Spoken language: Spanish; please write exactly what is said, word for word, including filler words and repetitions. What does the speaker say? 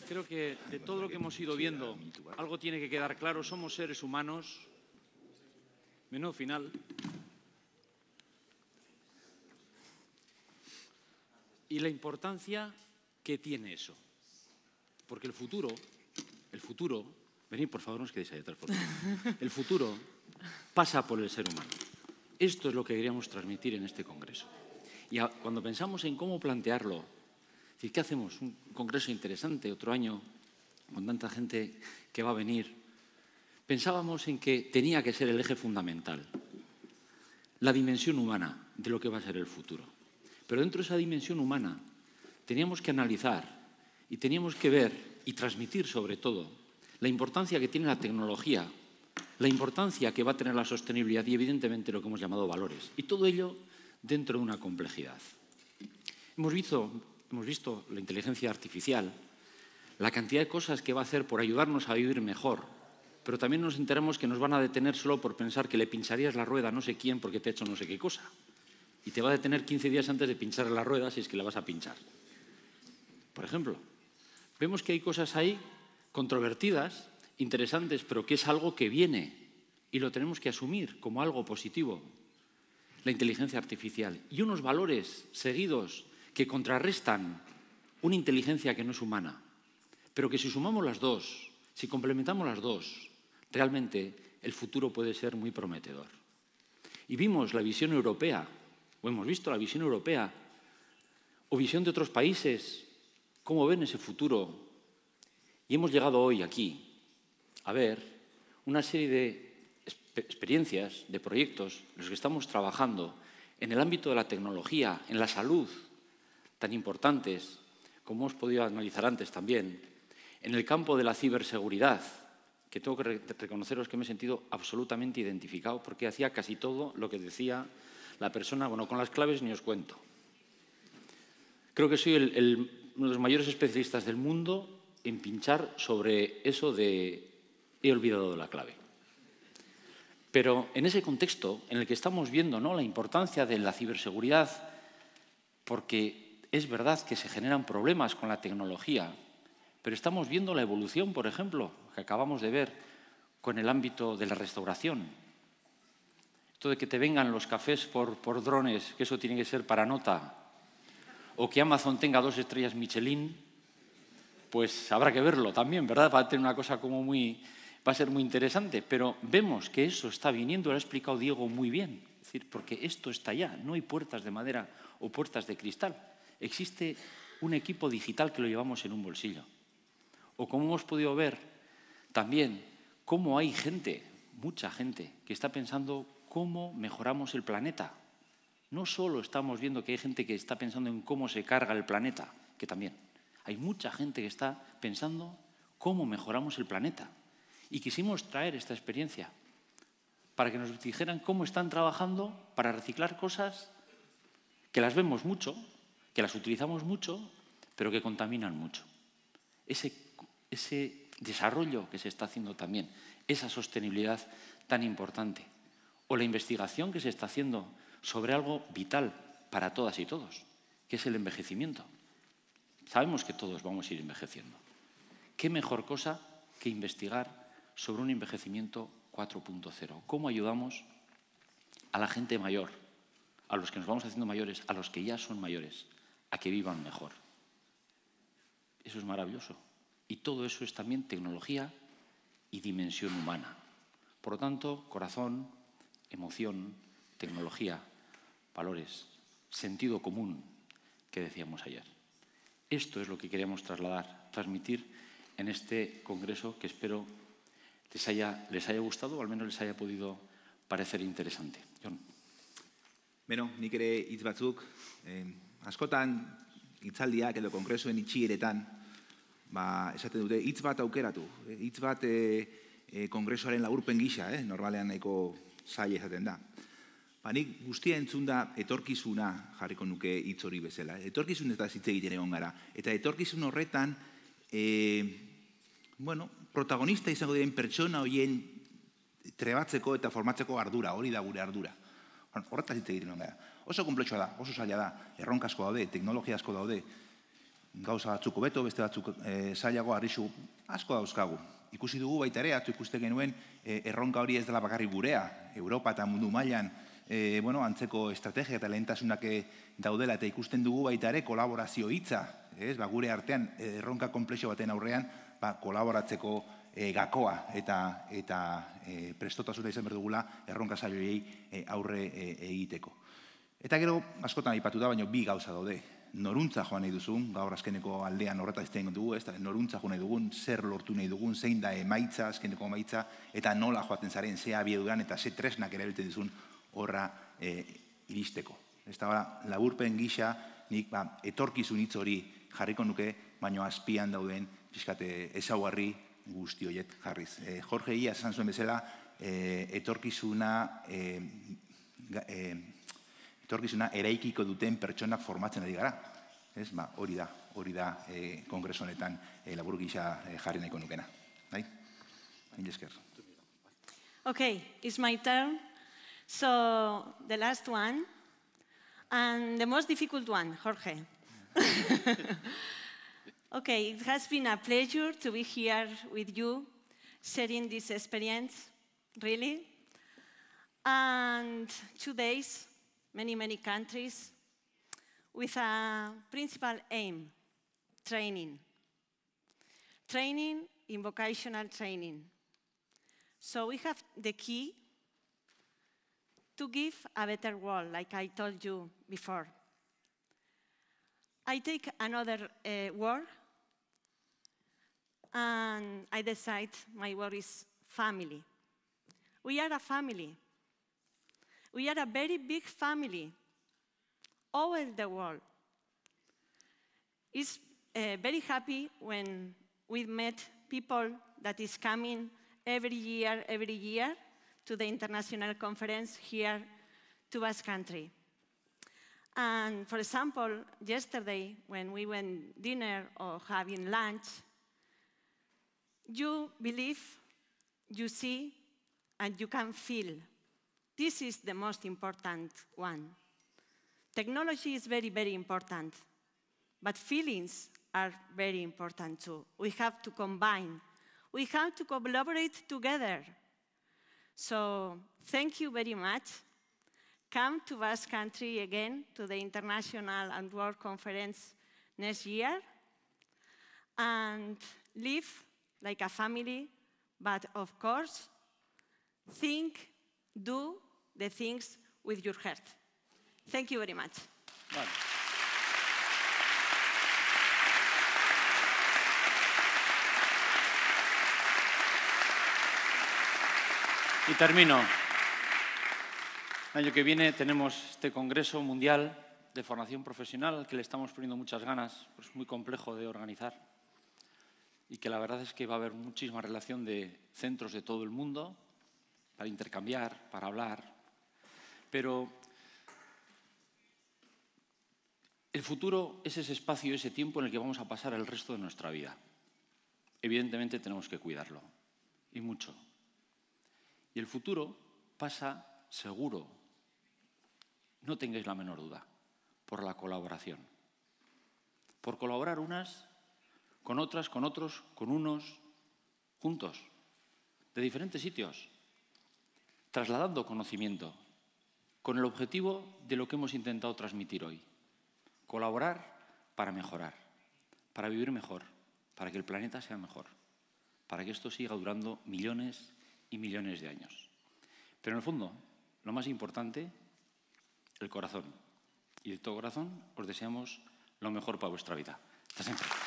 Creo que de todo lo que hemos ido viendo, algo tiene que quedar claro. Somos seres humanos. Menú final. Y la importancia que tiene eso. Porque el futuro, el futuro, venid por favor, no os quedéis ahí atrás, por favor. El futuro pasa por el ser humano. Esto es lo que queríamos transmitir en este congreso. Y a, cuando pensamos en cómo plantearlo, es decir, ¿qué hacemos? Un congreso interesante, otro año, con tanta gente que va a venir. Pensábamos en que tenía que ser el eje fundamental, la dimensión humana de lo que va a ser el futuro. Pero dentro de esa dimensión humana teníamos que analizar y teníamos que ver y transmitir sobre todo la importancia que tiene la tecnología, la importancia que va a tener la sostenibilidad y evidentemente lo que hemos llamado valores. Y todo ello dentro de una complejidad. Hemos visto, hemos visto la inteligencia artificial, la cantidad de cosas que va a hacer por ayudarnos a vivir mejor, pero también nos enteramos que nos van a detener solo por pensar que le pincharías la rueda a no sé quién porque te ha hecho no sé qué cosa. Y te va a detener quince días antes de pinchar la rueda si es que la vas a pinchar. Por ejemplo, vemos que hay cosas ahí controvertidas, interesantes, pero que es algo que viene y lo tenemos que asumir como algo positivo. La inteligencia artificial y unos valores seguidos que contrarrestan una inteligencia que no es humana, pero que si sumamos las dos, si complementamos las dos, realmente el futuro puede ser muy prometedor. Y vimos la visión europea, o hemos visto la visión europea, o visión de otros países, cómo ven ese futuro. Y hemos llegado hoy aquí a ver una serie de experiencias, de proyectos en los que estamos trabajando en el ámbito de la tecnología, en la salud, tan importantes, como hemos podido analizar antes también, en el campo de la ciberseguridad, que tengo que reconoceros que me he sentido absolutamente identificado porque hacía casi todo lo que decía la persona. Bueno, con las claves ni os cuento. Creo que soy el, el, uno de los mayores especialistas del mundo en pinchar sobre eso de he olvidado la clave. Pero en ese contexto en el que estamos viendo, ¿no?, la importancia de la ciberseguridad, porque es verdad que se generan problemas con la tecnología, pero estamos viendo la evolución, por ejemplo, que acabamos de ver con el ámbito de la restauración. Esto de que te vengan los cafés por, por drones, que eso tiene que ser para nota, o que Amazon tenga dos estrellas Michelin, pues habrá que verlo también, ¿verdad? Va a tener una cosa como muy... va a ser muy interesante, pero vemos que eso está viniendo, lo ha explicado Diego muy bien, es decir, porque esto está ya, no hay puertas de madera o puertas de cristal, existe un equipo digital que lo llevamos en un bolsillo. O como hemos podido ver también cómo hay gente, mucha gente, que está pensando cómo mejoramos el planeta. No solo estamos viendo que hay gente que está pensando en cómo se carga el planeta, que también. Hay mucha gente que está pensando cómo mejoramos el planeta. Y quisimos traer esta experiencia para que nos dijeran cómo están trabajando para reciclar cosas que las vemos mucho, que las utilizamos mucho, pero que contaminan mucho. Ese ese desarrollo que se está haciendo también, esa sostenibilidad tan importante, o la investigación que se está haciendo sobre algo vital para todas y todos, que es el envejecimiento. Sabemos que todos vamos a ir envejeciendo. ¿Qué mejor cosa que investigar sobre un envejecimiento cuatro punto cero? ¿Cómo ayudamos a la gente mayor, a los que nos vamos haciendo mayores, a los que ya son mayores, a que vivan mejor? Eso es maravilloso. Y todo eso es también tecnología y dimensión humana. Por lo tanto, corazón, emoción, tecnología, valores, sentido común, que decíamos ayer. Esto es lo que queríamos trasladar, transmitir en este congreso que espero les haya, les haya gustado o al menos les haya podido parecer interesante. Jon. Beno, nik ere hitz batzuk, eh, askotan hitzaldiak edo kongresuen itxieretan ba, esaten dute, hitz bat aukeratu, hitz bat e, e, kongresoaren laburpen gisa, eh? Normalean nahiko zaila esaten da. Ba, nik guztia entzun da etorkizuna jarriko nuke hitz hori bezala. Etorkizun eta hitz egiten egon gara. Eta etorkizun horretan, e, bueno, protagonista izango diren pertsona horien trebatzeko eta formatzeko ardura, hori da gure ardura. Horretaz hitz egiten egon gara. Oso komplexua da, oso zaila da, erronka asko daude, teknologia asko daude. gauza batzuk hobeto, beste batzuk zailago, arrisu asko dauzkagu. Ikusi dugu baita ere, atzo ikuste genuen erronka hori ez dela bakarrik gurea, Europa eta mundu mailan antzeko estrategia eta lehentasunak daudela, eta ikusten dugu baita ere kolaborazio hitza, gure artean erronka konplexo baten aurrean kolaboratzeko gakoa eta prestotasuna izan behar dugula erronka zailoi aurre egiteko. Eta gero, askotan aipatu da, baina bi gauza daude. Noruntza joan nahi duzun, gaur azkeneko aldean horreta izten dugu, noruntza joan nahi dugun, zer lortu nahi dugun, zein da emaitza, azkeneko emaitza, eta nola joaten zaren, ze abieduran eta ze tresnak erabiltzen duzun horra iristeko. Ez da, laburpen gisa, nik etorkizun hitz hori jarriko nuke, baina azpian dauden pixkate ezaugarri guzti horiek jarriz. Jorge Ia esan zuen bezala, etorkizuna etorkizuna eraikiko duten pertsonak formatzen ari gara. Hori da, hori da kongreso honetan labur gisa jarri nahiko nukena. Hain esker. Okay, it's my turn. So, the last one, and the most difficult one, Jorge. Okay, it has been a pleasure to be here with you, sharing this experience, really. And two days, many, many countries, with a principal aim, training. Training in vocational training. So we have the key to give a better world, like I told you before. I take another uh, word, and I decide my word is family. We are a family. We are a very big family all over the world. It's uh, very happy when we met people that is coming every year, every year to the international conference here to Basque Country. And for example, yesterday when we went dinner or having lunch, you believe, you see, and you can feel. This is the most important one. Technology is very, very important, but feelings are very important too. We have to combine. We have to collaborate together. So thank you very much. Come to Basque Country again to the International and World Conference next year and live like a family, but of course, think, do the things with your heart. Thank you very much. Vale. Y termino. El año que viene tenemos este Congreso Mundial de Formación Profesional al que le estamos poniendo muchas ganas, pues muy complejo de organizar y que la verdad es que va a haber muchísima relación de centros de todo el mundo para intercambiar, para hablar, pero el futuro es ese espacio, ese tiempo en el que vamos a pasar el resto de nuestra vida. Evidentemente tenemos que cuidarlo, y mucho. Y el futuro pasa seguro, no tengáis la menor duda, por la colaboración. Por colaborar unas con otras, con otros, con unos, juntos, de diferentes sitios, trasladando conocimiento, con el objetivo de lo que hemos intentado transmitir hoy. Colaborar para mejorar, para vivir mejor, para que el planeta sea mejor, para que esto siga durando millones y millones de años. Pero en el fondo, lo más importante, el corazón. Y de todo corazón os deseamos lo mejor para vuestra vida. Hasta siempre.